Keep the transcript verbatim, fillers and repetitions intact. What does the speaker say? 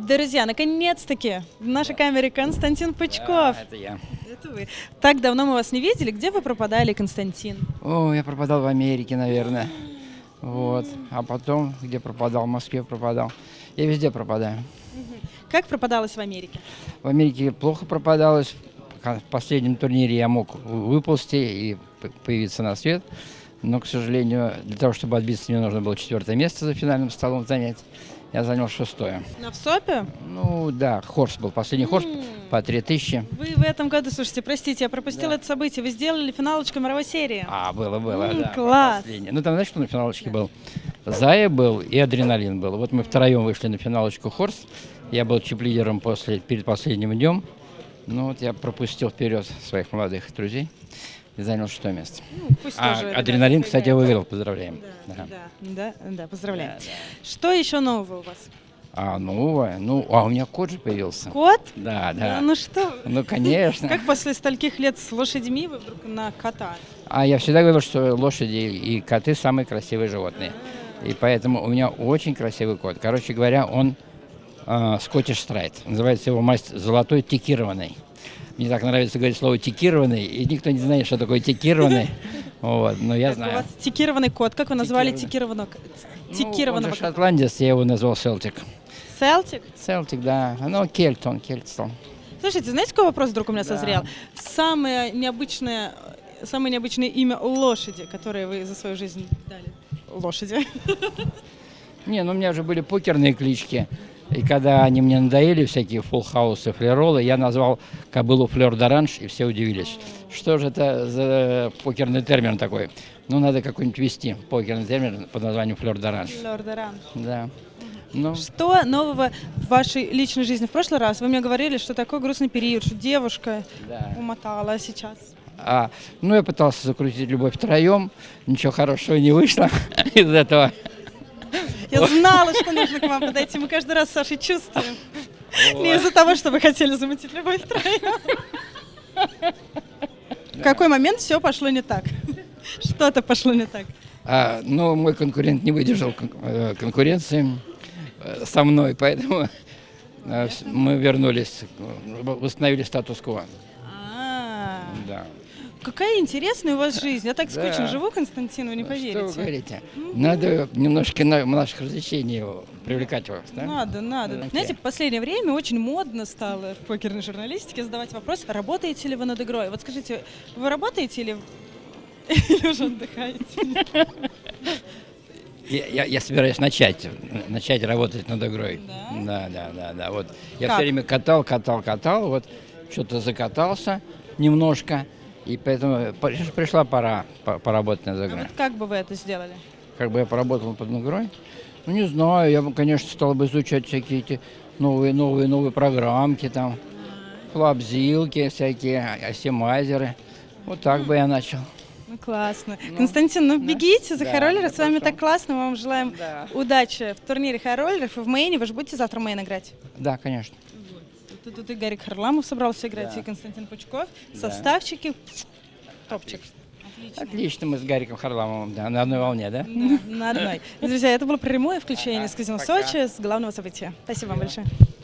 Друзья, наконец-таки в нашей камере Константин Пучков. Да, это я. Это вы. Так давно мы вас не видели. Где вы пропадали, Константин? О, я пропадал в Америке, наверное. Вот. А потом, где пропадал? В Москве пропадал. Я везде пропадаю. Как пропадалось в Америке? В Америке плохо пропадалось. В последнем турнире я мог выползти и появиться на свет. Но, к сожалению, для того, чтобы отбиться, мне нужно было четвертое место за финальным столом занять. Я занял шестое. На ВСОПе? Ну да, хорс был. Последний хорс по три тысячи. Вы в этом году, слушайте, простите, я пропустила да. это событие. Вы сделали финалочку мировой серии. А, было, было, М-м, да. Класс. Ну там, знаешь, что на финалочке да. был? Зая был и Адреналин был. Вот мы втроем вышли на финалочку хорс. Я был чип-лидером после, перед последним днем. Ну вот я пропустил вперед своих молодых друзей и занял шестое место. Ну, пусть а тоже, Адреналин, ребята, кстати, выиграл. Поздравляем. Да, да, да, да, да поздравляем. Да, да. Что еще нового у вас? А, новое? Ну, а у меня кот же появился. Кот? Да, да. Ну, ну что? Ну, конечно. Как после стольких лет с лошадьми вы вдруг на кота? А я всегда говорил, что лошади и коты самые красивые животные. И поэтому у меня очень красивый кот. Короче говоря, он Скоттиш Страйт. Называется его масть золотой текированный. Мне так нравится говорить слово текированный, и никто не знает, что такое текированный. Вот, но я так, знаю. У вас текированный кот. Как вы назвали текированного? Текированного. Ну, он же шотландец, я его назвал Селтик. Селтик? Селтик, да. Ну, кельт, он кельт стал. Слушайте, знаете, какой вопрос вдруг у меня да. созрел? Самое необычное, самое необычное имя лошади, которое вы за свою жизнь дали? Лошади. Не, ну у меня уже были покерные клички. И когда они мне надоели, всякие фулл-хаусы, флеролы, я назвал кобылу Флёр д'Оранж, и все удивились. Что же это за покерный термин такой? Ну, надо какой-нибудь ввести покерный термин под названием Флёр д'Оранж. Флёр д'Оранж. Да. Ну. Что нового в вашей личной жизни? В прошлый раз вы мне говорили, что такой грустный период, что девушка да. умотала, а сейчас? А, ну, я пытался закрутить любовь втроем, ничего хорошего не вышло из этого. Я знала, что нужно к вам подойти. Мы каждый раз с Сашей чувствуем. Вот. Не из-за того, что вы хотели замутить любовь втроем. В какой момент все пошло не так? Что-то пошло не так. А, ну, мой конкурент не выдержал кон- конкуренции со мной, поэтому мы вернулись, восстановили статус-кво. А-а-а. Да. Какая интересная у вас жизнь. Я так да. скучно живу, Константин, вы не поверите. Что вы говорите? Mm-hmm. Надо немножко на наших развлечений привлекать вас, да? Надо, надо. Okay. Знаете, в последнее время очень модно стало в покерной журналистике задавать вопрос, работаете ли вы над игрой? Вот скажите, вы работаете или, или уже отдыхаете? Я, я, я собираюсь начать, начать работать над игрой. Да? Да, да, да, да. Вот я как? все время катал, катал, катал, вот что-то закатался немножко. И поэтому пришла пора поработать над игрой. А вот как бы вы это сделали? Как бы я поработал над игрой? Ну, не знаю, я бы, конечно, стал бы изучать всякие эти новые, новые, новые программки, там, флапзилки всякие, осимайзеры. Вот так бы я начал. Ну, классно. Ну, Константин, ну, бегите за да, хайроллеры, с вами так классно, мы вам желаем да. удачи в турнире хайроллеров и в мейне. Вы же будете завтра мейн играть? Да, конечно. Тут, тут и Гарик Харламов собрался играть, да. и Константин Пучков. Да. Составчики. Топчик. Отлично. Отлично, мы с Гариком Харламовым, да, на одной волне, да? На, на одной. Друзья, это было прямое включение ага, с казино пока. Сочи, с главного события. Спасибо вам большое.